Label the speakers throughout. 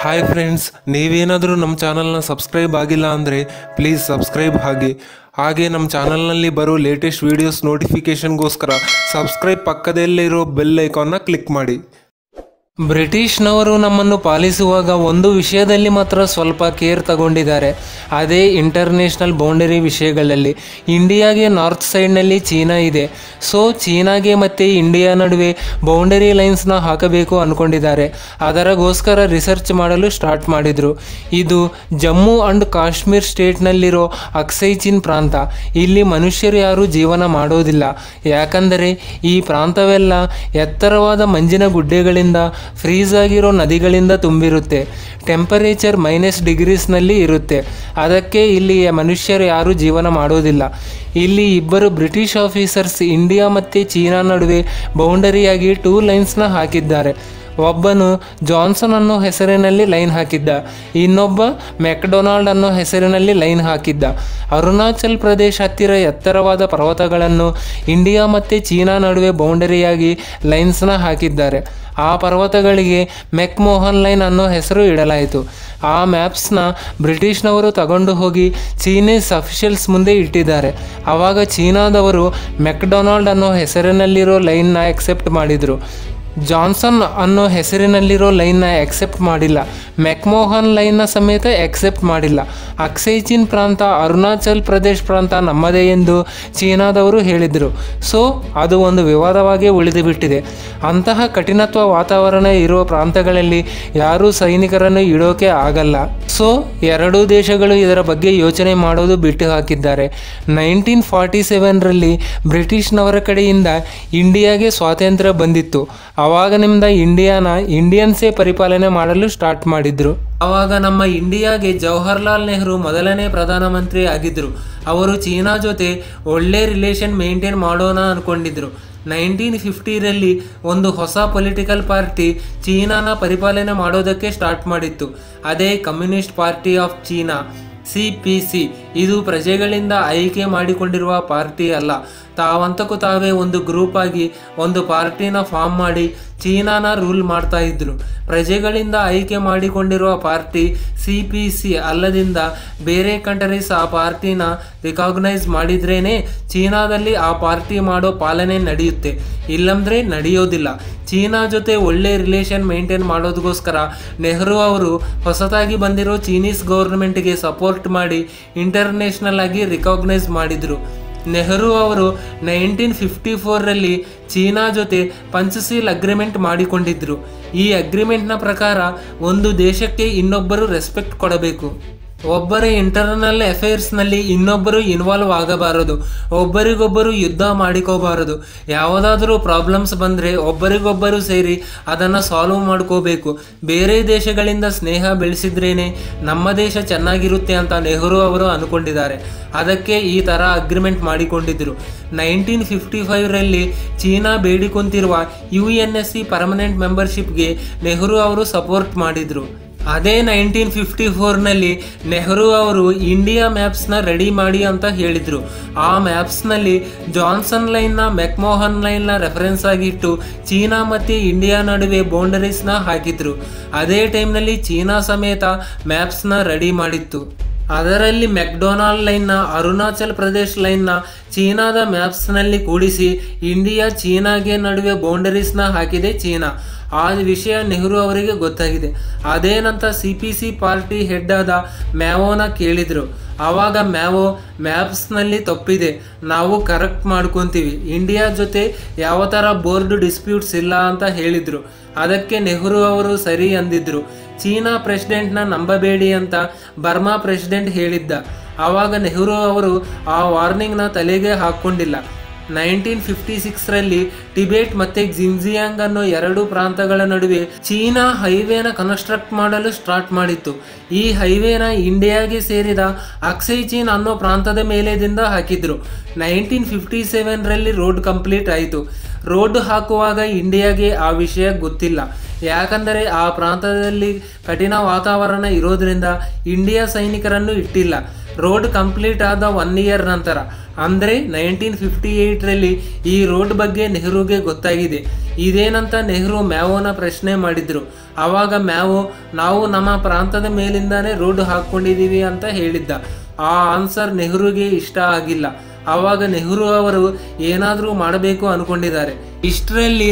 Speaker 1: Hi friends, ನೀವೇನಾದರೂ ನಮ್ಮ ಚಾನಲ್ನ ಸಬ್ಸ್ಕ್ರೈಬ್ ಆಗಿಲ್ಲ ಅಂದರೆ ಪ್ಲೀಸ್ ಸಬ್ಸ್ಕ್ರೈಬ್ ಹಾಗೆ ನಮ್ಮ ಚಾನಲ್ನಲ್ಲಿ ಬರೋ ಲೇಟೆಸ್ಟ್ ವೀಡಿಯೋಸ್ ನೋಟಿಫಿಕೇಷನ್ಗೋಸ್ಕರ ಸಬ್ಸ್ಕ್ರೈಬ್ ಪಕ್ಕದಲ್ಲಿರೋ ಬೆಲ್ ಐಕಾನ್ನ ಕ್ಲಿಕ್ ಮಾಡಿ. ಬ್ರಿಟಿಷ್ನವರು ನಮ್ಮನ್ನು ಪಾಲಿಸುವಾಗ ಒಂದು ವಿಷಯದಲ್ಲಿ ಮಾತ್ರ ಸ್ವಲ್ಪ ಕೇರ್ ತಗೊಂಡಿದ್ದಾರೆ. ಅದೇ ಇಂಟರ್ನ್ಯಾಷನಲ್ ಬೌಂಡರಿ ವಿಷಯಗಳಲ್ಲಿ. ಇಂಡಿಯಾಗೆ ನಾರ್ತ್ ಸೈಡ್ನಲ್ಲಿ ಚೀನಾ ಇದೆ. ಸೊ ಚೀನಾಗೆ ಮತ್ತು ಇಂಡಿಯಾ ನಡುವೆ ಬೌಂಡರಿ ಲೈನ್ಸ್ನ ಹಾಕಬೇಕು ಅಂದ್ಕೊಂಡಿದ್ದಾರೆ. ಅದರಗೋಸ್ಕರ ರಿಸರ್ಚ್ ಮಾಡಲು ಸ್ಟಾರ್ಟ್ ಮಾಡಿದರು. ಇದು ಜಮ್ಮು ಆ್ಯಂಡ್ ಕಾಶ್ಮೀರ್ ಸ್ಟೇಟ್ನಲ್ಲಿರೋ ಅಕ್ಸೈ ಚೀನ್ ಪ್ರಾಂತ. ಇಲ್ಲಿ ಮನುಷ್ಯರು ಯಾರೂ ಜೀವನ ಮಾಡೋದಿಲ್ಲ. ಯಾಕಂದರೆ ಈ ಪ್ರಾಂತವೆಲ್ಲ ಎತ್ತರವಾದ ಮಂಜಿನ ಗುಡ್ಡೆಗಳಿಂದ ಫ್ರೀಸ್ ಆಗಿರೋ ನದಿಗಳಿಂದ ತುಂಬಿರುತ್ತೆ. ಟೆಂಪರೇಚರ್ -ಡಿಗ್ರೀಸ್ನಲ್ಲಿ ಇರುತ್ತೆ. ಅದಕ್ಕೆ ಇಲ್ಲಿ ಮನುಷ್ಯರು ಯಾರೂ ಜೀವನ ಮಾಡೋದಿಲ್ಲ. ಇಲ್ಲಿ ಇಬ್ಬರು ಬ್ರಿಟಿಷ್ ಆಫೀಸರ್ಸ್ ಇಂಡಿಯಾ ಮತ್ತು ಚೀನಾ ನಡುವೆ ಬೌಂಡರಿಯಾಗಿ 2 ಲೈನ್ಸ್ನ ಹಾಕಿದ್ದಾರೆ. ಒಬ್ಬನು ಜಾನ್ಸನ್ ಅನ್ನೋ ಹೆಸರಿನಲ್ಲಿ ಲೈನ್ ಹಾಕಿದ್ದ, ಇನ್ನೊಬ್ಬ ಮೆಕ್ಡೊನಾಲ್ಡ್ ಅನ್ನೋ ಹೆಸರಿನಲ್ಲಿ ಲೈನ್ ಹಾಕಿದ್ದ. ಅರುಣಾಚಲ್ ಪ್ರದೇಶ ಹತ್ತಿರ ಎತ್ತರವಾದ ಪರ್ವತಗಳನ್ನು ಇಂಡಿಯಾ ಮತ್ತು ಚೀನಾ ನಡುವೆ ಬೌಂಡರಿಯಾಗಿ ಲೈನ್ಸ್ನ ಹಾಕಿದ್ದಾರೆ. ಆ ಪರ್ವತಗಳಿಗೆ ಮೆಕ್ಮೋಹನ್ ಲೈನ್ ಅನ್ನೋ ಹೆಸರು ಇಡಲಾಯಿತು. ಆ ಮ್ಯಾಪ್ಸ್ನ ಬ್ರಿಟಿಷ್ನವರು ತಗೊಂಡು ಹೋಗಿ ಚೀನೀಸ್ ಅಫಿಷಿಯಲ್ಸ್ ಮುಂದೆ ಇಟ್ಟಿದ್ದಾರೆ. ಆವಾಗ ಚೀನಾದವರು ಮೆಕ್ಡೊನಾಲ್ಡ್ ಅನ್ನೋ ಹೆಸರಿನಲ್ಲಿರೋ ಲೈನ್ನ ಎಕ್ಸೆಪ್ಟ್ ಮಾಡಿದರು. ಜಾನ್ಸನ್ ಅನ್ನೋ ಹೆಸರಿನಲ್ಲಿರೋ ಲೈನ್ನ ಎಕ್ಸೆಪ್ಟ್ ಮಾಡಿಲ್ಲ. ಮೆಕ್ಮೋಹನ್ ಲೈನ್ನ ಸಮೇತ ಎಕ್ಸೆಪ್ಟ್ ಮಾಡಿಲ್ಲ. ಅಕ್ಸೈ ಚೀನ್ ಪ್ರಾಂತ, ಅರುಣಾಚಲ್ ಪ್ರದೇಶ್ ಪ್ರಾಂತ ನಮ್ಮದೇ ಎಂದು ಚೀನಾದವರು ಹೇಳಿದರು. ಸೊ ಅದು ಒಂದು ವಿವಾದವಾಗಿ ಉಳಿದುಬಿಟ್ಟಿದೆ. ಅಂತಹ ಕಠಿಣತ್ವ ವಾತಾವರಣ ಇರುವ ಪ್ರಾಂತಗಳಲ್ಲಿ ಯಾರೂ ಸೈನಿಕರನ್ನು ಇಡೋಕೆ ಆಗಲ್ಲ. ಸೊ ಎರಡೂ ದೇಶಗಳು ಇದರ ಬಗ್ಗೆ ಯೋಚನೆ ಮಾಡೋದು ಬಿಟ್ಟು ಹಾಕಿದ್ದಾರೆ. 1947ರಲ್ಲಿ ಬ್ರಿಟಿಷ್ನವರ ಕಡೆಯಿಂದ ಇಂಡಿಯಾಗೆ ಸ್ವಾತಂತ್ರ್ಯ ಬಂದಿತ್ತು. ಆವಾಗಿನಿಂದ ಇಂಡಿಯಾನ ಇಂಡಿಯನ್ಸೇ ಪರಿಪಾಲನೆ ಮಾಡಲು ಸ್ಟಾರ್ಟ್ ಮಾಡಿದ್ರು. ಆವಾಗ ನಮ್ಮ ಇಂಡಿಯಾಗೆ ಜವಾಹರ್ಲಾಲ್ ನೆಹರು ಮೊದಲನೇ ಪ್ರಧಾನಮಂತ್ರಿ ಆಗಿದ್ದರು. ಅವರು ಚೀನಾ ಜೊತೆ ಒಳ್ಳೆ ರಿಲೇಷನ್ ಮೇಂಟೈನ್ ಮಾಡೋಣ ಅಂದ್ಕೊಂಡಿದ್ರು. 1950ರಲ್ಲಿ ಒಂದು ಹೊಸ ಪೊಲಿಟಿಕಲ್ ಪಾರ್ಟಿ ಚೀನಾನ ಪರಿಪಾಲನೆ ಮಾಡೋದಕ್ಕೆ ಸ್ಟಾರ್ಟ್ ಮಾಡಿತ್ತು. ಅದೇ communist party of China, CPC. ಇದು ಪ್ರಜೆಗಳಿಂದ ಆಯ್ಕೆ ಮಾಡಿಕೊಂಡಿರುವ ಪಾರ್ಟಿ ಅಲ್ಲ. ತಾವಂತಕ್ಕೂ ತಾವೇ ಒಂದು ಗ್ರೂಪ್ ಆಗಿ ಒಂದು ಪಾರ್ಟಿನ ಫಾರ್ಮ್ ಮಾಡಿ ಚೀನಾನ ರೂಲ್ ಮಾಡ್ತಾ ಇದ್ರು. ಪ್ರಜೆಗಳಿಂದ ಆಯ್ಕೆ ಮಾಡಿಕೊಂಡಿರುವ ಪಾರ್ಟಿ CPC ಅಲ್ಲದಿಂದ ಬೇರೆ ಕಂಟ್ರೀಸ್ ಆ ಪಾರ್ಟಿನ ರಿಕಾಗ್ನೈಸ್ ಮಾಡಿದ್ರೇ ಚೀನಾದಲ್ಲಿ ಆ ಪಾರ್ಟಿ ಮಾಡೋ ಪಾಲನೆ ನಡೆಯುತ್ತೆ, ಇಲ್ಲಂದ್ರೆ ನಡೆಯೋದಿಲ್ಲ. ಚೀನಾ ಜೊತೆ ಒಳ್ಳೆ ರಿಲೇಷನ್ ಮೇಂಟೈನ್ ಮಾಡೋದಕ್ಕೋಸ್ಕರ ನೆಹರು ಅವರು ಹೊಸದಾಗಿ ಬಂದಿರೋ ಚೀನೀಸ್ ಗೌರ್ಮೆಂಟ್ಗೆ ಸಪೋರ್ಟ್ ಮಾಡಿ ಇಂಟರ್ನ್ಯಾಷನಲ್ ಆಗಿ ರಿಕಾಗ್ನೈಸ್ ಮಾಡಿದರು. ನೆಹರು ಅವರು 1954ರಲ್ಲಿ ಚೀನಾ ಜೊತೆ ಪಂಚಶೀಲ್ ಅಗ್ರಿಮೆಂಟ್ ಮಾಡಿಕೊಂಡಿದ್ದರು. ಈ ಅಗ್ರಿಮೆಂಟ್ನ ಪ್ರಕಾರ ಒಂದು ದೇಶಕ್ಕೆ ಇನ್ನೊಬ್ಬರು ರೆಸ್ಪೆಕ್ಟ್ ಕೊಡಬೇಕು. ಒಬ್ಬರ ಇಂಟರ್ನಲ್ ಅಫೇರ್ಸ್ನಲ್ಲಿ ಇನ್ನೊಬ್ಬರು ಇನ್ವಾಲ್ವ್ ಆಗಬಾರದು. ಒಬ್ಬರಿಗೊಬ್ಬರು ಯುದ್ಧ ಮಾಡಿಕೋಬಾರದು. ಯಾವುದಾದ್ರೂ ಪ್ರಾಬ್ಲಮ್ಸ್ ಬಂದರೆ ಒಬ್ಬರಿಗೊಬ್ಬರು ಸೇರಿ ಅದನ್ನು ಸಾಲ್ವ್ ಮಾಡ್ಕೋಬೇಕು. ಬೇರೆ ದೇಶಗಳಿಂದ ಸ್ನೇಹ ಬೆಳೆಸಿದ್ರೇ ನಮ್ಮ ದೇಶ ಚೆನ್ನಾಗಿರುತ್ತೆ ಅಂತ ನೆಹರು ಅವರು ಅಂದ್ಕೊಂಡಿದ್ದಾರೆ. ಅದಕ್ಕೆ ಈ ಥರ ಅಗ್ರಿಮೆಂಟ್ ಮಾಡಿಕೊಂಡಿದ್ದರು. 1955ರಲ್ಲಿ ಚೀನಾ ಬೇಡಿಕೊಂತಿರುವ UNSC ಪರ್ಮನೆಂಟ್ ಮೆಂಬರ್ಶಿಪ್ಗೆ ನೆಹರು ಅವರು ಸಪೋರ್ಟ್ ಮಾಡಿದರು. ಅದೇ 1954ನಲ್ಲಿ ನೆಹರು ಅವರು ಇಂಡಿಯಾ ಮ್ಯಾಪ್ಸ್ನ ರೆಡಿ ಮಾಡಿ ಅಂತ ಹೇಳಿದರು. ಆ ಮ್ಯಾಪ್ಸ್ನಲ್ಲಿ ಜಾನ್ಸನ್ ಲೈನ್ನ, ಮೆಕ್ಮೋಹನ್ ಲೈನ್ನ ರೆಫರೆನ್ಸ್ ಆಗಿಟ್ಟು ಚೀನಾ ಮತ್ತು ಇಂಡಿಯಾ ನಡುವೆ ಬೌಂಡರೀಸ್ನ ಹಾಕಿದ್ರು. ಅದೇ ಟೈಮ್ನಲ್ಲಿ ಚೀನಾ ಸಮೇತ ಮ್ಯಾಪ್ಸ್ನ ರೆಡಿ ಮಾಡಿತ್ತು. ಅದರಲ್ಲಿ ಮೆಕ್ಡೊನಾಲ್ಡ್ ಲೈನ್ನ, ಅರುಣಾಚಲ್ ಪ್ರದೇಶ್ ಲೈನ್ನ ಚೀನಾದ ಮ್ಯಾಪ್ಸ್ನಲ್ಲಿ ಕೂಡಿಸಿ ಇಂಡಿಯಾ ಚೀನಾಗೆ ನಡುವೆ ಬೌಂಡರೀಸ್ನ ಹಾಕಿದೆ ಚೀನಾ. ಆ ವಿಷಯ ನೆಹರು ಅವರಿಗೆ ಗೊತ್ತಾಗಿದೆ. ಅದೇನಂತ CPC ಪಾರ್ಟಿ ಹೆಡ್ ಆದ ಮ್ಯಾವೋನ ಕೇಳಿದರು. ಆವಾಗ ಮ್ಯಾವೋ ಮ್ಯಾಪ್ಸ್ನಲ್ಲಿ ತಪ್ಪಿದೆ, ನಾವು ಕರೆಕ್ಟ್ ಮಾಡ್ಕೊತೀವಿ, ಇಂಡಿಯಾ ಜೊತೆ ಯಾವ ಥರ ಬೋರ್ಡ್ ಡಿಸ್ಪ್ಯೂಟ್ಸ್ ಇಲ್ಲ ಅಂತ ಹೇಳಿದರು. ಅದಕ್ಕೆ ನೆಹರು ಅವರು ಸರಿ ಅಂದಿದ್ರು. ಚೀನಾ ಪ್ರೆಸಿಡೆಂಟ್ನ ನಂಬಬೇಡಿ ಅಂತ ಬರ್ಮಾ ಪ್ರೆಸಿಡೆಂಟ್ ಹೇಳಿದ್ದ. ಆವಾಗ ನೆಹರು ಅವರು ಆ ವಾರ್ನಿಂಗ್ನ ತಲೆಗೆ ಹಾಕ್ಕೊಂಡಿಲ್ಲ. 1956ರಲ್ಲಿ ಟಿಬೆಟ್ ಮತ್ತು ಜಿನ್ಜಿಯಾಂಗ್ ಅನ್ನೋ 2 ಪ್ರಾಂತಗಳ ನಡುವೆ ಚೀನಾ ಹೈವೇನ ಕನ್ಸ್ಟ್ರಕ್ಟ್ ಮಾಡಲು ಸ್ಟಾರ್ಟ್ ಮಾಡಿತ್ತು. ಈ ಹೈವೇನ ಇಂಡಿಯಾಗೆ ಸೇರಿದ ಅಕ್ಸೈ ಚೀನ್ ಅನ್ನೋ ಪ್ರಾಂತದ ಮೇಲೆದಿಂದ ಹಾಕಿದ್ರು. 1957ರಲ್ಲಿ ರೋಡ್ ಕಂಪ್ಲೀಟ್ ಆಯಿತು. ರೋಡ್ ಹಾಕುವಾಗ ಇಂಡಿಯಾಗೆ ಆ ವಿಷಯ ಗೊತ್ತಿಲ್ಲ. ಯಾಕಂದರೆ ಆ ಪ್ರಾಂತದಲ್ಲಿ ಕಠಿಣ ವಾತಾವರಣ ಇರೋದ್ರಿಂದ ಇಂಡಿಯಾ ಸೈನಿಕರನ್ನು ಇಟ್ಟಿಲ್ಲ. ರೋಡ್ ಕಂಪ್ಲೀಟ್ ಆದ 1 ಇಯರ್ ನಂತರ ಅಂದರೆ 1958ರಲ್ಲಿ ಈ ರೋಡ್ ಬಗ್ಗೆ ನೆಹರುಗೆ ಗೊತ್ತಾಗಿದೆ. ಇದೇನಂತ ನೆಹರು ಮ್ಯಾವೋನ ಪ್ರಶ್ನೆ ಮಾಡಿದ್ರು. ಆವಾಗ ಮ್ಯಾವೋ ನಾವು ನಮ್ಮ ಪ್ರಾಂತದ ಮೇಲಿಂದಾನೇ ರೋಡ್ ಹಾಕ್ಕೊಂಡಿದ್ದೀವಿ ಅಂತ ಹೇಳಿದ್ದ. ಆ ಆನ್ಸರ್ ನೆಹರುಗೆ ಇಷ್ಟ ಆಗಿಲ್ಲ. ಆವಾಗ ನೆಹರು ಅವರು ಏನಾದರೂ ಮಾಡಬೇಕು ಅನ್ಕೊಂಡಿದ್ದಾರೆ. ಇಷ್ಟರಲ್ಲಿ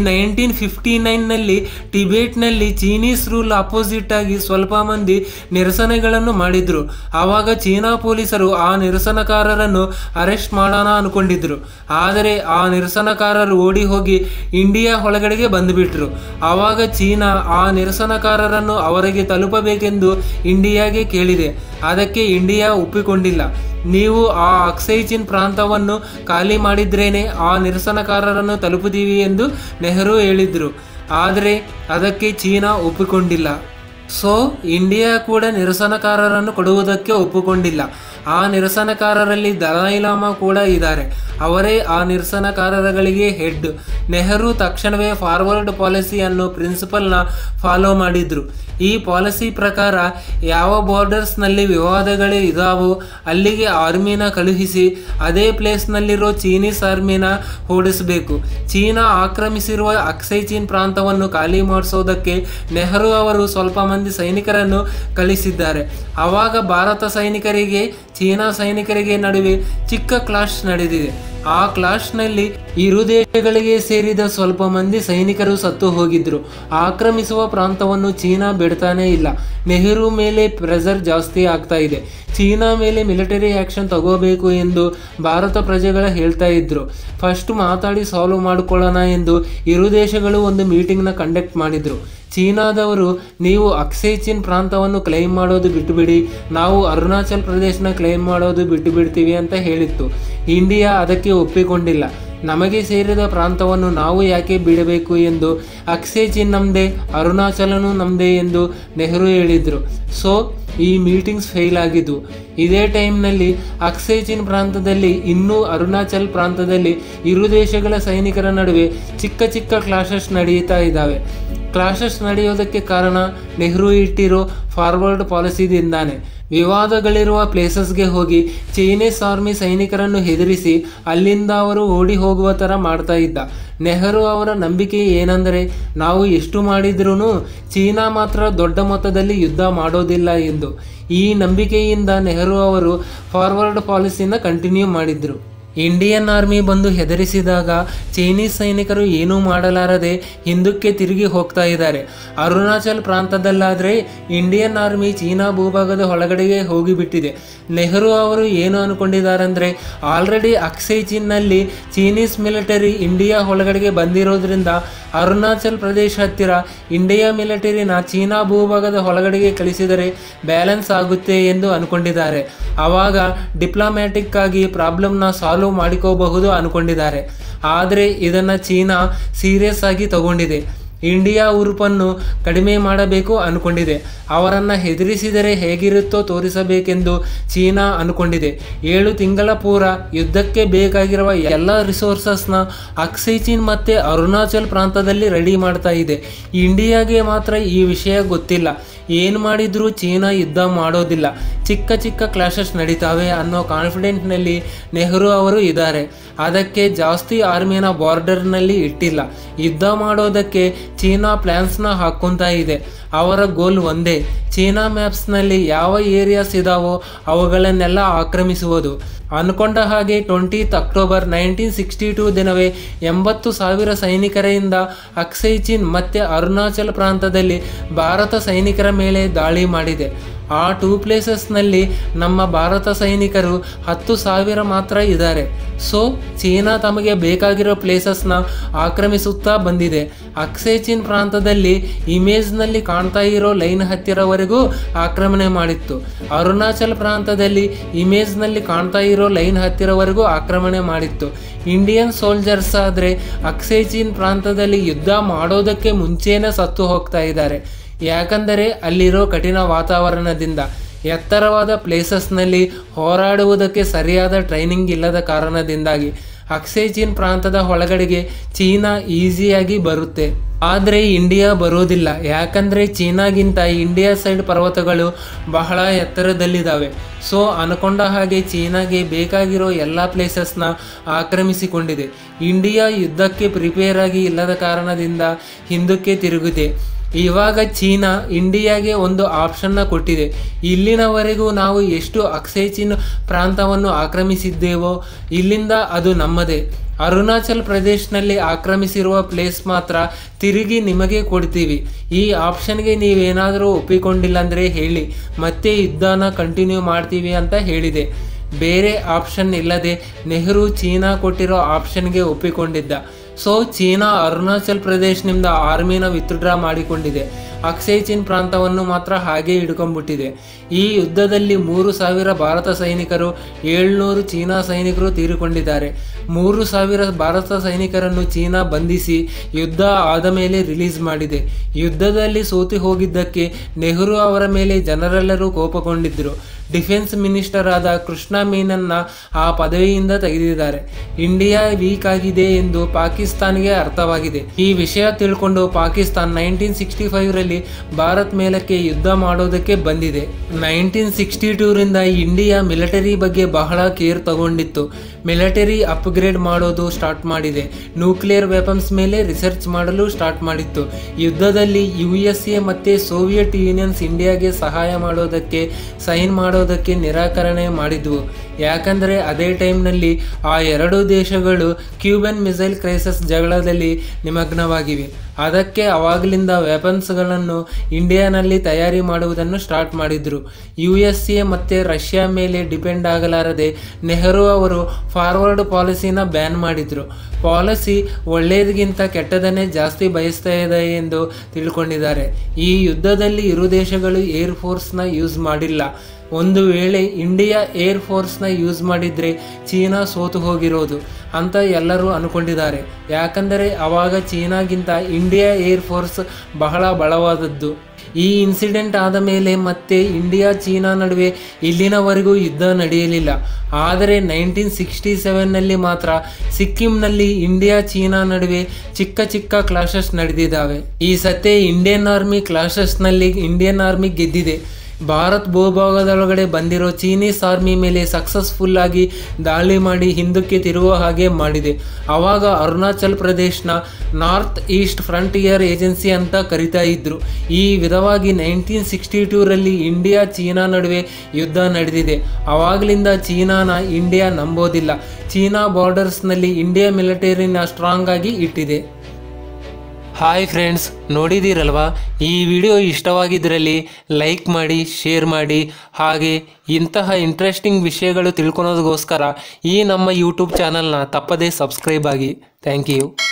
Speaker 1: 1959ನಲ್ಲಿ ಟಿಬೇಟ್ನಲ್ಲಿ ಚೀನೀಸ್ ರೂಲ್ ಅಪೋಸಿಟ್ ಆಗಿ ಸ್ವಲ್ಪ ಮಂದಿ ನಿರಸನೆಗಳನ್ನು ಮಾಡಿದ್ರು. ಆವಾಗ ಚೀನಾ ಪೊಲೀಸರು ಆ ನಿರಸನಕಾರರನ್ನು ಅರೆಸ್ಟ್ ಮಾಡೋಣ ಅನ್ಕೊಂಡಿದ್ರು. ಆದರೆ ಆ ನಿರಸನಕಾರರು ಓಡಿ ಹೋಗಿ ಇಂಡಿಯಾ ಒಳಗಡೆಗೆ ಬಂದುಬಿಟ್ರು. ಆವಾಗ ಚೀನಾ ಆ ನಿರಸನಕಾರರನ್ನು ಅವರಿಗೆ ತಲುಪಬೇಕೆಂದು ಇಂಡಿಯಾಗೆ ಕೇಳಿದೆ. ಅದಕ್ಕೆ ಇಂಡಿಯಾ ಒಪ್ಪಿಕೊಂಡಿಲ್ಲ. ನೀವು ಆ ಅಕ್ಸೈ ಚೀನ್ ಪ್ರಾಂತವನ್ನು ಖಾಲಿ ಮಾಡಿದ್ರೇನೆ ಆ ನಿರಸನಕಾರರನ್ನು ತಲುಪುತ್ತೀವಿ ಎಂದು ನೆಹರು ಹೇಳಿದರು. ಆದರೆ ಅದಕ್ಕೆ ಚೀನಾ ಒಪ್ಪಿಕೊಂಡಿಲ್ಲ. ಸೊ ಇಂಡಿಯಾ ಕೂಡ ನಿರಸನಕಾರರನ್ನು ಕೊಡುವುದಕ್ಕೆ ಒಪ್ಪಿಕೊಂಡಿಲ್ಲ. ಆ ನಿರಸನಕಾರರಲ್ಲಿ ದಲೈ ಲಾಮಾ ಕೂಡ ಇದ್ದಾರೆ. ಅವರೇ ಆ ನಿರಸನಕಾರರುಗಳಿಗೆ ಹೆಡ್. ನೆಹರು ತಕ್ಷಣವೇ ಫಾರ್ವರ್ಡ್ ಪಾಲಿಸಿ ಅನ್ನೋ ಪ್ರಿನ್ಸಿಪಲ್ನ ಫಾಲೋ ಮಾಡಿದ್ರು. ಈ ಪಾಲಿಸಿ ಪ್ರಕಾರ ಯಾವ ಬಾರ್ಡರ್ಸ್ನಲ್ಲಿ ವಿವಾದಗಳೇ ಇದಾವೋ ಅಲ್ಲಿಗೆ ಆರ್ಮಿನ ಕಳುಹಿಸಿ ಅದೇ ಪ್ಲೇಸ್ನಲ್ಲಿರೋ ಚೀನೀಸ್ ಆರ್ಮಿನ ಓಡಿಸಬೇಕು. ಚೀನಾ ಆಕ್ರಮಿಸಿರುವ ಅಕ್ಸೈ ಚೀನ್ ಪ್ರಾಂತವನ್ನು ಖಾಲಿ ಮಾಡಿಸೋದಕ್ಕೆ ನೆಹರು ಅವರು ಸ್ವಲ್ಪ ಮಂದಿ ಸೈನಿಕರನ್ನು ಕಳಿಸಿದ್ದಾರೆ. ಆವಾಗ ಭಾರತ ಸೈನಿಕರಿಗೆ ಚೀನಾ ಸೈನಿಕರಿಗೆ ನಡುವೆ ಚಿಕ್ಕ ಕ್ಲಾಶ್ ನಡೆದಿದೆ. ಆ ಕ್ಲಾಶ್ನಲ್ಲಿ ಇರು ದೇಶಗಳಿಗೆ ಸೇರಿದ ಸ್ವಲ್ಪ ಮಂದಿ ಸೈನಿಕರು ಸತ್ತು ಹೋಗಿದ್ರು. ಆಕ್ರಮಿಸುವ ಪ್ರಾಂತವನ್ನು ಚೀನಾ ಬಿಡ್ತಾನೇ ಇಲ್ಲ. ನೆಹರು ಮೇಲೆ ಪ್ರೆಷರ್ ಜಾಸ್ತಿ ಆಗ್ತಾ ಇದೆ. ಚೀನಾ ಮೇಲೆ ಮಿಲಿಟರಿ ಆ್ಯಕ್ಷನ್ ತಗೋಬೇಕು ಎಂದು ಭಾರತ ಪ್ರಜೆಗಳು ಹೇಳ್ತಾ ಇದ್ರು. ಫಸ್ಟ್ ಮಾತಾಡಿ ಸಾಲ್ವ್ ಮಾಡಿಕೊಳ್ಳೋಣ ಎಂದು ಇರು ದೇಶಗಳು ಒಂದು ಮೀಟಿಂಗ್ನ ಕಂಡಕ್ಟ್ ಮಾಡಿದ್ರು. ಚೀನಾದವರು ನೀವು ಅಕ್ಸೈ ಚೀನ್ ಪ್ರಾಂತವನ್ನು ಕ್ಲೈಮ್ ಮಾಡೋದು ಬಿಟ್ಟುಬಿಡಿ, ನಾವು ಅರುಣಾಚಲ್ ಪ್ರದೇಶನ ಕ್ಲೈಮ್ ಮಾಡೋದು ಬಿಟ್ಟು ಬಿಡ್ತೀವಿ ಅಂತ ಹೇಳಿತ್ತು. ಇಂಡಿಯಾ ಅದಕ್ಕೆ ಒಪ್ಪಿಕೊಂಡಿಲ್ಲ. ನಮಗೆ ಸೇರಿದ ಪ್ರಾಂತವನ್ನು ನಾವು ಯಾಕೆ ಬಿಡಬೇಕು ಎಂದು ಅಕ್ಸೈ ಚೀನ್ ನಮ್ಮದೇ, ಅರುಣಾಚಲನೂ ನಮ್ಮದೇ ಎಂದು ನೆಹರು ಹೇಳಿದರು. ಸೊ ಈ ಮೀಟಿಂಗ್ಸ್ ಫೇಲ್ ಆಗಿದ್ದು. ಇದೇ ಟೈಮ್ನಲ್ಲಿ ಅಕ್ಸೈ ಚೀನ್ ಪ್ರಾಂತದಲ್ಲಿ ಇನ್ನೂ ಅರುಣಾಚಲ್ ಪ್ರಾಂತದಲ್ಲಿ ಇರು ದೇಶಗಳ ಸೈನಿಕರ ನಡುವೆ ಚಿಕ್ಕ ಚಿಕ್ಕ ಕ್ಲಾಶಸ್ ನಡೀತಾ ಇದ್ದಾವೆ. ಕ್ಲಾಶಸ್ ನಡೆಯೋದಕ್ಕೆ ಕಾರಣ ನೆಹರು ಇಟ್ಟಿರೋ ಫಾರ್ವರ್ಡ್ ಪಾಲಿಸಿದಿಂದಾನೆ. ವಿವಾದಗಳಿರುವ ಪ್ಲೇಸಸ್ಗೆ ಹೋಗಿ ಚೈನೀಸ್ ಆರ್ಮಿ ಸೈನಿಕರನ್ನು ಹೆದರಿಸಿ ಅಲ್ಲಿಂದ ಅವರು ಓಡಿ ಹೋಗುವ ಥರ ಮಾಡ್ತಾ ಇದ್ದ. ನೆಹರು ಅವರ ನಂಬಿಕೆ ಏನೆಂದರೆ ನಾವು ಎಷ್ಟು ಮಾಡಿದ್ರೂ ಚೀನಾ ಮಾತ್ರ ದೊಡ್ಡ ಮೊತ್ತದಲ್ಲಿ ಯುದ್ಧ ಮಾಡೋದಿಲ್ಲ ಎಂದು. ಈ ನಂಬಿಕೆಯಿಂದ ನೆಹರು ಅವರು ಫಾರ್ವರ್ಡ್ ಪಾಲಿಸಿನ ಕಂಟಿನ್ಯೂ ಮಾಡಿದ್ರು. ಇಂಡಿಯನ್ ಆರ್ಮಿ ಬಂದು ಹೆದರಿಸಿದಾಗ ಚೈನೀಸ್ ಸೈನಿಕರು ಏನೂ ಮಾಡಲಾರದೆ ಹಿಂದಕ್ಕೆ ತಿರುಗಿ ಹೋಗ್ತಾ ಇದ್ದಾರೆ. ಅರುಣಾಚಲ್ ಪ್ರಾಂತದಲ್ಲಾದರೆ ಇಂಡಿಯನ್ ಆರ್ಮಿ ಚೀನಾ ಭೂಭಾಗದ ಒಳಗಡೆಗೆ ಹೋಗಿಬಿಟ್ಟಿದೆ. ನೆಹರು ಅವರು ಏನು ಅಂದ್ಕೊಂಡಿದ್ದಾರೆಂದರೆ ಆಲ್ರೆಡಿ ಅಕ್ಸೈ ಚೀನ್ನಲ್ಲಿ ಚೀನೀಸ್ ಮಿಲಿಟರಿ ಇಂಡಿಯಾ ಒಳಗಡೆಗೆ ಬಂದಿರೋದ್ರಿಂದ ಅರುಣಾಚಲ್ ಪ್ರದೇಶ ಹತ್ತಿರ ಇಂಡಿಯಾ ಮಿಲಿಟರಿನ ಚೀನಾ ಭೂಭಾಗದ ಒಳಗಡೆಗೆ ಕಳಿಸಿದರೆ ಬ್ಯಾಲೆನ್ಸ್ ಆಗುತ್ತೆ ಎಂದು ಅಂದ್ಕೊಂಡಿದ್ದಾರೆ. ಆವಾಗ ಡಿಪ್ಲೊಮ್ಯಾಟಿಕ್ ಆಗಿ ಪ್ರಾಬ್ಲಮ್ನ ಸಾಲ್ವ್ ಮಾಡಿಕೋಬಹುದು ಅಂದ್ಕೊಂಡಿದ್ದಾರೆ. ಆದರೆ ಇದನ್ನು ಚೀನಾ ಸೀರಿಯಸ್ ಆಗಿ ತಗೊಂಡಿದೆ. ಇಂಡಿಯಾ ಉರುಪನ್ನು ಕಡಿಮೆ ಮಾಡಬೇಕು ಅಂದ್ಕೊಂಡಿದೆ. ಅವರನ್ನು ಹೆದರಿಸಿದರೆ ಹೇಗಿರುತ್ತೋ ತೋರಿಸಬೇಕೆಂದು ಚೀನಾ ಅಂದ್ಕೊಂಡಿದೆ. 7 ತಿಂಗಳ ಪೂರ ಯುದ್ಧಕ್ಕೆ ಬೇಕಾಗಿರುವ ಎಲ್ಲ ರಿಸೋರ್ಸಸ್ನ ಅಕ್ಸೈ ಚೀನ್ ಮತ್ತು ಅರುಣಾಚಲ್ ಪ್ರಾಂತದಲ್ಲಿ ರೆಡಿ ಮಾಡ್ತಾ ಇದೆ. ಇಂಡಿಯಾಗೆ ಮಾತ್ರ ಈ ವಿಷಯ ಗೊತ್ತಿಲ್ಲ. ಏನು ಮಾಡಿದರೂ ಚೀನಾ ಯುದ್ಧ ಮಾಡೋದಿಲ್ಲ, ಚಿಕ್ಕ ಚಿಕ್ಕ ಕ್ಲಾಶಸ್ ನಡೀತಾವೆ ಅನ್ನೋ ಕಾನ್ಫಿಡೆಂಟ್ನಲ್ಲಿ ನೆಹರು ಅವರು ಇದ್ದಾರೆ. ಅದಕ್ಕೆ ಜಾಸ್ತಿ ಆರ್ಮಿನ ಬಾರ್ಡರ್ನಲ್ಲಿ ಇಟ್ಟಿಲ್ಲ. ಯುದ್ಧ ಮಾಡೋದಕ್ಕೆ ಚೀನಾ ಪ್ಲ್ಯಾನ್ಸ್ನ ಹಾಕ್ಕೊತಾ ಇದೆ. ಅವರ ಗೋಲ್ ಒಂದೇ, ಚೀನಾ ಮ್ಯಾಪ್ಸ್ನಲ್ಲಿ ಯಾವ ಏರಿಯಾಸ್ ಇದಾವೋ ಅವುಗಳನ್ನೆಲ್ಲ ಆಕ್ರಮಿಸುವುದು. ಅಂದ್ಕೊಂಡ ಹಾಗೆ 20 ಅಕ್ಟೋಬರ್ 1962 ದಿನವೇ 80,000 ಸೈನಿಕರಿಂದ ಅಕ್ಸೈ ಚೀನ್ ಮತ್ತು ಅರುಣಾಚಲ್ ಪ್ರಾಂತದಲ್ಲಿ ಭಾರತ ಸೈನಿಕರ ಮೇಲೆ ದಾಳಿ ಮಾಡಿದೆ. ಆ 2 ಪ್ಲೇಸಸ್ನಲ್ಲಿ ನಮ್ಮ ಭಾರತ ಸೈನಿಕರು 10,000 ಮಾತ್ರ ಇದ್ದಾರೆ. ಸೊ ಚೀನಾ ತಮಗೆ ಬೇಕಾಗಿರೋ ಪ್ಲೇಸಸ್ನ ಆಕ್ರಮಿಸುತ್ತಾ ಬಂದಿದೆ. ಅಕ್ಸೈ ಚೀನ್ ಪ್ರಾಂತದಲ್ಲಿ ಇಮೇಜ್ನಲ್ಲಿ ಕಾಣ್ತಾ ಇರೋ ಲೈನ್ ಹತ್ತಿರವರೆಗೂ ಆಕ್ರಮಣೆ ಮಾಡಿತ್ತು. ಅರುಣಾಚಲ್ ಪ್ರಾಂತದಲ್ಲಿ ಇಮೇಜ್ನಲ್ಲಿ ಕಾಣ್ತಾ ಇರೋ ಲೈನ್ ಹತ್ತಿರವರೆಗೂ ಆಕ್ರಮಣೆ ಮಾಡಿತ್ತು. ಇಂಡಿಯನ್ ಸೋಲ್ಜರ್ಸ್ ಆದರೆ ಅಕ್ಸೈ ಚೀನ್ ಪ್ರಾಂತದಲ್ಲಿ ಯುದ್ಧ ಮಾಡೋದಕ್ಕೆ ಮುಂಚೆನೇ ಸತ್ತು ಹೋಗ್ತಾ ಇದ್ದಾರೆ. ಯಾಕಂದರೆ ಅಲ್ಲಿರೋ ಕಠಿಣ ವಾತಾವರಣದಿಂದ, ಎತ್ತರವಾದ ಪ್ಲೇಸಸ್ನಲ್ಲಿ ಹೋರಾಡುವುದಕ್ಕೆ ಸರಿಯಾದ ಟ್ರೈನಿಂಗ್ ಇಲ್ಲದ ಕಾರಣದಿಂದಾಗಿ ಅಕ್ಸೈ ಚೀನ್ ಪ್ರಾಂತದ ಒಳಗಡೆಗೆ ಚೀನಾ ಈಸಿಯಾಗಿ ಬರುತ್ತೆ.
Speaker 2: ಆದರೆ ಇಂಡಿಯಾ ಬರೋದಿಲ್ಲ. ಯಾಕಂದರೆ ಚೀನಾಗಿಂತ ಇಂಡಿಯಾ ಸೈಡ್ ಪರ್ವತಗಳು ಬಹಳ ಎತ್ತರದಲ್ಲಿದ್ದಾವೆ. ಸೊ ಅನ್ಕೊಂಡ ಹಾಗೆ ಚೀನಾಗೆ ಬೇಕಾಗಿರೋ ಎಲ್ಲ ಪ್ಲೇಸಸ್ನ ಆಕ್ರಮಿಸಿಕೊಂಡಿದೆ. ಇಂಡಿಯಾ ಯುದ್ಧಕ್ಕೆ ಪ್ರಿಪೇರ್ ಆಗಿ ಇಲ್ಲದ ಕಾರಣದಿಂದ ಹಿಂದಕ್ಕೆ ತಿರುಗಿದೆ. ಇವಾಗ ಚೀನಾ ಇಂಡಿಯಾಗೆ ಒಂದು ಆಪ್ಷನ್ನ ಕೊಟ್ಟಿದೆ. ಇಲ್ಲಿನವರೆಗೂ ನಾವು ಎಷ್ಟು ಅಕ್ಸೈ ಚೀನ್ ಪ್ರಾಂತವನ್ನು ಆಕ್ರಮಿಸಿದ್ದೇವೋ ಇಲ್ಲಿಂದ ಅದು ನಮ್ಮದೇ. ಅರುಣಾಚಲ್ ಪ್ರದೇಶನಲ್ಲಿ ಆಕ್ರಮಿಸಿರುವ ಪ್ಲೇಸ್ ಮಾತ್ರ ತಿರುಗಿ ನಿಮಗೆ ಕೊಡ್ತೀವಿ. ಈ ಆಪ್ಷನ್ಗೆ ನೀವೇನಾದರೂ ಒಪ್ಪಿಕೊಂಡಿಲ್ಲ ಅಂದರೆ ಹೇಳಿ, ಮತ್ತೆ ಯುದ್ಧನ ಕಂಟಿನ್ಯೂ ಮಾಡ್ತೀವಿ ಅಂತ ಹೇಳಿದೆ. ಬೇರೆ ಆಪ್ಷನ್ ಇಲ್ಲದೆ ನೆಹರು ಚೀನಾ ಕೊಟ್ಟಿರೋ ಆಪ್ಷನ್ಗೆ ಒಪ್ಪಿಕೊಂಡಿದ್ದ. ಸೊ ಚೀನಾ ಅರುಣಾಚಲ್ ಪ್ರದೇಶನಿಂದ ಆರ್ಮಿನ ವಿತ್ಡ್ರಾ ಮಾಡಿಕೊಂಡಿದೆ. ಅಕ್ಸೈ ಚೀನ್ ಪ್ರಾಂತವನ್ನು ಮಾತ್ರ ಹಾಗೆ ಹಿಡ್ಕೊಂಡ್ಬಿಟ್ಟಿದೆ. ಈ ಯುದ್ಧದಲ್ಲಿ 3,000 ಭಾರತ ಸೈನಿಕರು, 700 ಚೀನಾ ಸೈನಿಕರು ತೀರಿಕೊಂಡಿದ್ದಾರೆ. 3,000 ಭಾರತ ಸೈನಿಕರನ್ನು ಚೀನಾ ಬಂಧಿಸಿ ಯುದ್ಧ ಆದ ಮೇಲೆ ರಿಲೀಸ್ ಮಾಡಿದೆ. ಯುದ್ಧದಲ್ಲಿ ಸೋತು ಹೋಗಿದ್ದಕ್ಕೆ ನೆಹರು ಅವರ ಮೇಲೆ ಜನರೆಲ್ಲರೂ ಕೋಪಗೊಂಡಿದ್ದರು. ಡಿಫೆನ್ಸ್ ಮಿನಿಸ್ಟರ್ ಆದ ಕೃಷ್ಣ ಮೇನನ್ನ ಆ ಪದವಿಯಿಂದ ತೆಗೆದಿದ್ದಾರೆ. ಇಂಡಿಯಾ ವೀಕ್ ಆಗಿದೆ ಎಂದು ಪಾಕಿಸ್ತಾನ್ಗೆ ಅರ್ಥವಾಗಿದೆ. ಈ ವಿಷಯ ತಿಳ್ಕೊಂಡು ಪಾಕಿಸ್ತಾನ್ 1965ರಲ್ಲಿ ಭಾರತ್ ಮೇಲಕ್ಕೆ ಯುದ್ಧ ಮಾಡೋದಕ್ಕೆ ಬಂದಿದೆ. 1962ರಿಂದ ಇಂಡಿಯಾ ಮಿಲಿಟರಿ ಬಗ್ಗೆ ಬಹಳ ಕೇರ್ ತಗೊಂಡಿತ್ತು. ಮಿಲಿಟರಿ ಅಪ್ಗ್ರೇಡ್ ಮಾಡೋದು ಸ್ಟಾರ್ಟ್ ಮಾಡಿದೆ. ನ್ಯೂಕ್ಲಿಯರ್ ವೆಪನ್ಸ್ ಮೇಲೆ ರಿಸರ್ಚ್ ಮಾಡಲು ಸ್ಟಾರ್ಟ್ ಮಾಡಿತ್ತು. ಯುದ್ಧದಲ್ಲಿ USA ಮತ್ತು ಸೋವಿಯತ್ ಯೂನಿಯನ್ಸ್ ಇಂಡಿಯಾಗೆ ಸಹಾಯ ಮಾಡೋದಕ್ಕೆ ಸೈನ್ ಮಾಡೋದಕ್ಕೆ ನಿರಾಕರಣೆ ಮಾಡಿದ್ವು. ಯಾಕಂದರೆ ಅದೇ ಟೈಮ್ನಲ್ಲಿ ಆ ಎರಡೂ ದೇಶಗಳು ಕ್ಯೂಬನ್ ಮಿಸೈಲ್ ಕ್ರೈಸಿಸ್ ಜಗಳದಲ್ಲಿ ನಿಮಗ್ನವಾಗಿವೆ. ಅದಕ್ಕೆ ಅವಾಗಲಿಂದ ವೆಪನ್ಸ್ಗಳನ್ನು ಇಂಡಿಯಾನಲ್ಲಿ ತಯಾರಿ ಮಾಡುವುದನ್ನು ಸ್ಟಾರ್ಟ್ ಮಾಡಿದರು. USA ಮತ್ತು ರಷ್ಯಾ ಮೇಲೆ ಡಿಪೆಂಡ್ ಆಗಲಾರದೆ ನೆಹರು ಅವರು ಫಾರ್ವರ್ಡ್ ಪಾಲಿಸಿನ ಬ್ಯಾನ್ ಮಾಡಿದರು. ಪಾಲಿಸಿ ಒಳ್ಳೆಯದಕ್ಕಿಂತ ಕೆಟ್ಟದನ್ನೇ ಜಾಸ್ತಿ ಬಯಸ್ತಾ ಇದೆ ಎಂದು ತಿಳ್ಕೊಂಡಿದ್ದಾರೆ. ಈ ಯುದ್ಧದಲ್ಲಿ ಇರು ದೇಶಗಳು ಏರ್ ಫೋರ್ಸ್ನ ಯೂಸ್ ಮಾಡಿಲ್ಲ. ಒಂದು ವೇಳೆ ಇಂಡಿಯಾ ಏರ್ ಫೋರ್ಸ್ನ ಯೂಸ್ ಮಾಡಿದರೆ ಚೀನಾ ಸೋತು ಹೋಗಿರೋದು ಅಂತ ಎಲ್ಲರೂ ಅಂದ್ಕೊಂಡಿದ್ದಾರೆ. ಯಾಕಂದರೆ ಆವಾಗ ಚೀನಾಗಿಂತ ಇಂಡಿಯಾ ಏರ್ ಫೋರ್ಸ್ ಬಹಳ ಬಲವಾದದ್ದು. ಈ ಇನ್ಸಿಡೆಂಟ್ ಆದ ಮೇಲೆ ಮತ್ತೆ ಇಂಡಿಯಾ ಚೀನಾ ನಡುವೆ ಇಲ್ಲಿನವರೆಗೂ ಯುದ್ಧ ನಡೆಯಲಿಲ್ಲ. ಆದರೆ 1967ನಲ್ಲಿ ಮಾತ್ರ ಸಿಕ್ಕಿಂನಲ್ಲಿ ಇಂಡಿಯಾ ಚೀನಾ ನಡುವೆ ಚಿಕ್ಕ ಚಿಕ್ಕ ಕ್ಲಾಶಸ್ ನಡೆದಿದ್ದಾವೆ. ಈ ಸತೆ ಇಂಡಿಯನ್ ಆರ್ಮಿ ಕ್ಲಾಶಸ್ನಲ್ಲಿ ಇಂಡಿಯನ್ ಆರ್ಮಿ ಗೆದ್ದಿದೆ. ಭಾರತ್ ಭೂಭಾಗದೊಳಗಡೆ ಬಂದಿರೋ ಚೀನೀಸ್ ಆರ್ಮಿ ಮೇಲೆ ಸಕ್ಸಸ್ಫುಲ್ ಆಗಿ ದಾಳಿ ಮಾಡಿ ಹಿಂದಕ್ಕೆ ತಿರುಗುವ ಹಾಗೆ ಮಾಡಿದೆ. ಆವಾಗ ಅರುಣಾಚಲ್ ಪ್ರದೇಶನ ನಾರ್ತ್ ಈಸ್ಟ್ ಫ್ರಂಟಿಯರ್ ಏಜೆನ್ಸಿ ಅಂತ ಕರಿತಾ ಇದ್ರು. ಈ ವಿಧವಾಗಿ 1962ರಲ್ಲಿ ಇಂಡಿಯಾ ಚೀನಾ ನಡುವೆ ಯುದ್ಧ ನಡೆದಿದೆ. ಆವಾಗಲಿಂದ ಚೀನಾನ ಇಂಡಿಯಾ ನಂಬೋದಿಲ್ಲ. ಚೀನಾ ಬಾರ್ಡರ್ಸ್ನಲ್ಲಿ ಇಂಡಿಯಾ ಮಿಲಿಟರಿನ ಸ್ಟ್ರಾಂಗ್ ಆಗಿ ಇಟ್ಟಿದೆ. ಹಾಯ್ ಫ್ರೆಂಡ್ಸ್, ನೋಡಿದ್ದೀರಲ್ವಾ? ಈ ವಿಡಿಯೋ ಇಷ್ಟವಾಗಿದ್ದಲ್ಲಿ ಲೈಕ್ ಮಾಡಿ, ಶೇರ್ ಮಾಡಿ. ಹಾಗೆ ಇಂತಹ ಇಂಟ್ರೆಸ್ಟಿಂಗ್ ವಿಷಯಗಳು ತಿಳ್ಕೊಳೋದಕ್ಕೋಸ್ಕರ ಈ ನಮ್ಮ ಯೂಟ್ಯೂಬ್ ಚಾನಲ್ನ ತಪ್ಪದೇ ಸಬ್ಸ್ಕ್ರೈಬ್ ಆಗಿ. Thank you.